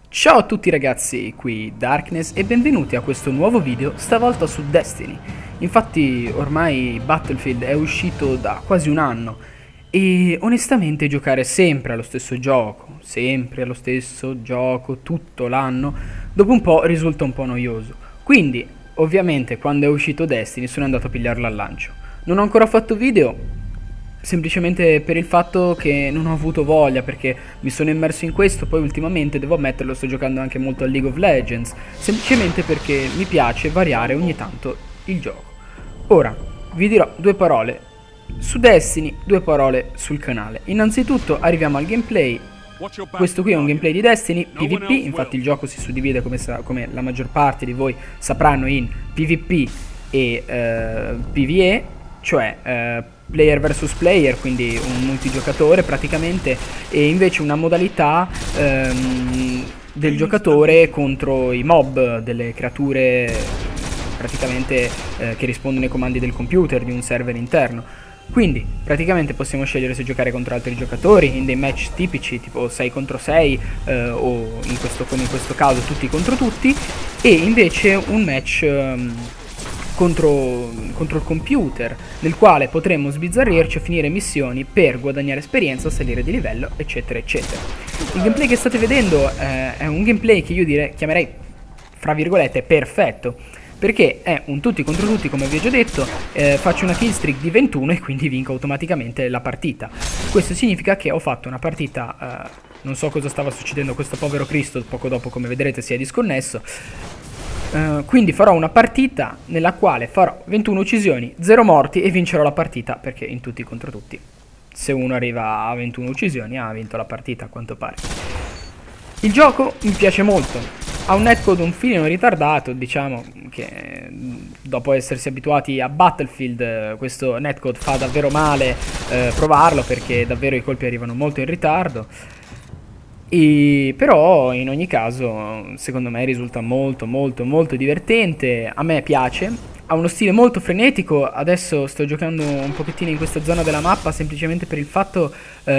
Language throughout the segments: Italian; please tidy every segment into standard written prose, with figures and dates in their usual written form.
Ciao a tutti ragazzi, qui Darkness e benvenuti a questo nuovo video, stavolta su Destiny. Infatti ormai Battlefield è uscito da quasi un anno e onestamente giocare sempre allo stesso gioco, tutto l'anno, dopo un po' risulta un po' noioso. Quindi, ovviamente, quando è uscito Destiny sono andato a pigliarlo al lancio. Non ho ancora fatto video, semplicemente per il fatto che non ho avuto voglia, perché mi sono immerso in questo. Poi ultimamente, devo ammetterlo, sto giocando anche molto a League of Legends, semplicemente perché mi piace variare ogni tanto il gioco. Ora vi dirò due parole su Destiny, due parole sul canale. Innanzitutto arriviamo al gameplay. Questo qui è un gameplay di Destiny PvP, infatti il gioco si suddivide, come la maggior parte di voi sapranno, in PvP e PvE, cioè player versus player, quindi un multigiocatore praticamente, e invece una modalità del giocatore contro i mob, delle creature praticamente che rispondono ai comandi del computer di un server interno. Quindi praticamente possiamo scegliere se giocare contro altri giocatori in dei match tipici tipo 6 contro 6 o come in questo caso tutti contro tutti, e invece un match contro il computer, nel quale potremmo sbizzarrirci a finire missioni per guadagnare esperienza, salire di livello, eccetera eccetera. Il gameplay che state vedendo è un gameplay che io chiamerei, fra virgolette, perfetto, perché è un tutti contro tutti, come vi ho già detto. Faccio una killstreak di 21 e quindi vinco automaticamente la partita. Questo significa che ho fatto una partita, non so cosa stava succedendo a questo povero Cristo, poco dopo, come vedrete, si è disconnesso. Quindi farò una partita nella quale farò 21 uccisioni, 0 morti e vincerò la partita, perché in tutti contro tutti, se uno arriva a 21 uccisioni ha vinto la partita, a quanto pare. Il gioco mi piace molto, ha un netcode un filino ritardato, diciamo che dopo essersi abituati a Battlefield questo netcode fa davvero male provarlo, perché davvero i colpi arrivano molto in ritardo. Però in ogni caso secondo me risulta molto divertente, a me piace, ha uno stile molto frenetico. Adesso sto giocando un pochettino in questa zona della mappa semplicemente per il fatto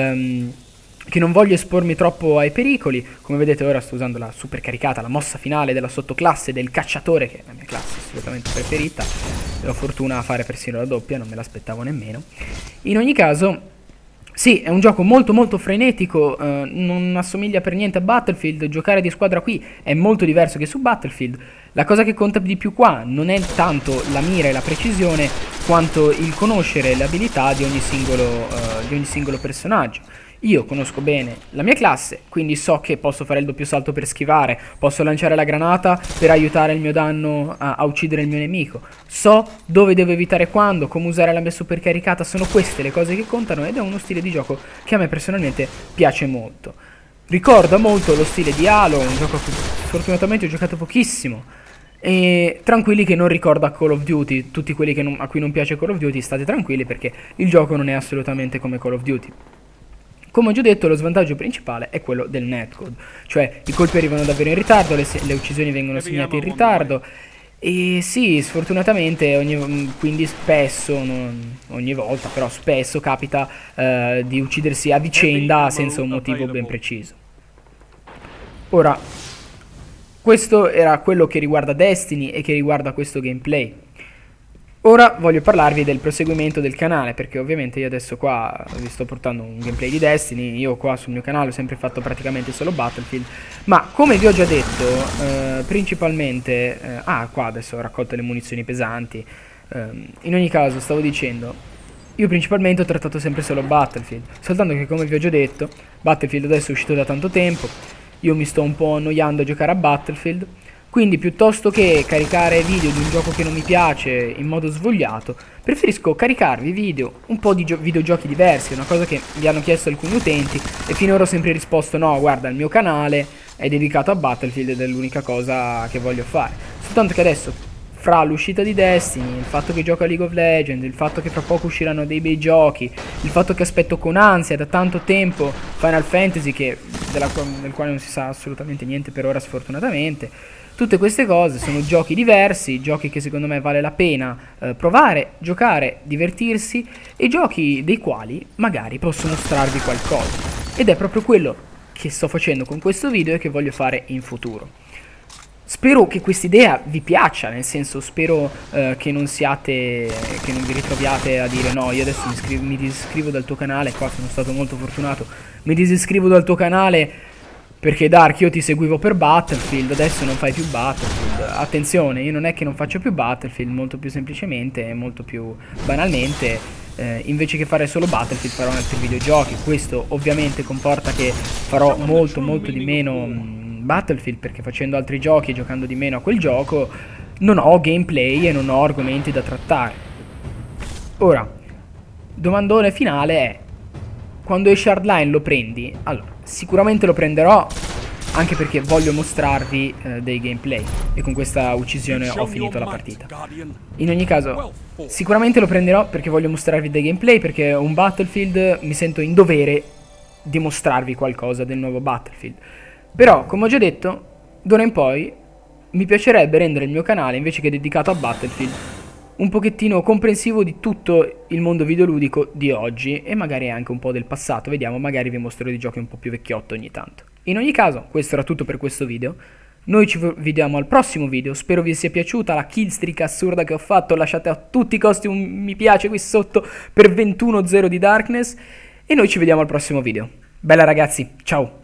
che non voglio espormi troppo ai pericoli. Come vedete ora sto usando la super caricata, la mossa finale della sottoclasse del cacciatore, che è la mia classe assolutamente preferita. Ho fortuna a fare persino la doppia, non me l'aspettavo nemmeno. In ogni caso sì, è un gioco molto frenetico, non assomiglia per niente a Battlefield. Giocare di squadra qui è molto diverso che su Battlefield. La cosa che conta di più qua non è tanto la mira e la precisione, quanto il conoscere le abilità di ogni singolo personaggio. Io conosco bene la mia classe, quindi so che posso fare il doppio salto per schivare, posso lanciare la granata per aiutare il mio danno a uccidere il mio nemico. So dove devo evitare quando, come usare la mia super caricata. Sono queste le cose che contano, ed è uno stile di gioco che a me personalmente piace molto. Ricorda molto lo stile di Halo, un gioco che fortunatamente ho giocato pochissimo. E tranquilli che non ricorda Call of Duty. Tutti quelli a cui non piace Call of Duty, state tranquilli, perché il gioco non è assolutamente come Call of Duty. Come ho già detto, lo svantaggio principale è quello del netcode, cioè i colpi arrivano davvero in ritardo, le uccisioni vengono segnate in ritardo. E sì, sfortunatamente quindi spesso, non ogni volta, però spesso capita di uccidersi a vicenda senza un motivo ben preciso. Ora, questo era quello che riguarda Destiny e che riguarda questo gameplay. Ora voglio parlarvi del proseguimento del canale, perché ovviamente io adesso qua vi sto portando un gameplay di Destiny. Io qua sul mio canale ho sempre fatto praticamente solo Battlefield, ma come vi ho già detto, principalmente qua adesso ho raccolto le munizioni pesanti. In ogni caso, stavo dicendo, io principalmente ho trattato sempre solo Battlefield, soltanto che, come vi ho già detto, Battlefield adesso è uscito da tanto tempo, io mi sto un po' annoiando a giocare a Battlefield. Quindi piuttosto che caricare video di un gioco che non mi piace in modo svogliato, preferisco caricarvi video, un po' di videogiochi diversi. È una cosa che vi hanno chiesto alcuni utenti e finora ho sempre risposto: no, guarda, il mio canale è dedicato a Battlefield ed è l'unica cosa che voglio fare. Soltanto che adesso, fra l'uscita di Destiny, il fatto che gioco a League of Legends, il fatto che fra poco usciranno dei bei giochi, il fatto che aspetto con ansia da tanto tempo Final Fantasy, del quale non si sa assolutamente niente per ora, sfortunatamente. Tutte queste cose sono giochi diversi, giochi che secondo me vale la pena provare, giocare, divertirsi, e giochi dei quali magari posso mostrarvi qualcosa. Ed è proprio quello che sto facendo con questo video e che voglio fare in futuro. Spero che quest'idea vi piaccia, nel senso spero che non vi ritroviate a dire no, io adesso mi disiscrivo dal tuo canale, qua sono stato molto fortunato, mi disiscrivo dal tuo canale perché Dark io ti seguivo per Battlefield, adesso non fai più Battlefield. Attenzione, io non è che non faccio più Battlefield, molto più semplicemente, molto più banalmente, invece che fare solo Battlefield farò altri videogiochi. Questo ovviamente comporta che farò molto di meno Battlefield, perché facendo altri giochi e giocando di meno a quel gioco non ho gameplay e non ho argomenti da trattare. Ora, domandone finale è: quando esce Hardline lo prendi? Allora, sicuramente lo prenderò, anche perché voglio mostrarvi dei gameplay, e con questa uccisione ho finito la partita. In ogni caso, sicuramente lo prenderò perché voglio mostrarvi dei gameplay, perché un Battlefield mi sento in dovere di mostrarvi qualcosa del nuovo Battlefield. Però, come ho già detto, d'ora in poi mi piacerebbe rendere il mio canale, invece che dedicato a Battlefield, un pochettino comprensivo di tutto il mondo videoludico di oggi e magari anche un po' del passato. Vediamo, magari vi mostrerò dei giochi un po' più vecchiotto ogni tanto. In ogni caso, questo era tutto per questo video. Noi ci vediamo al prossimo video, spero vi sia piaciuta la killstreak assurda che ho fatto. Lasciate a tutti i costi un mi piace qui sotto per 21-0 di Darkness e noi ci vediamo al prossimo video. Bella ragazzi, ciao!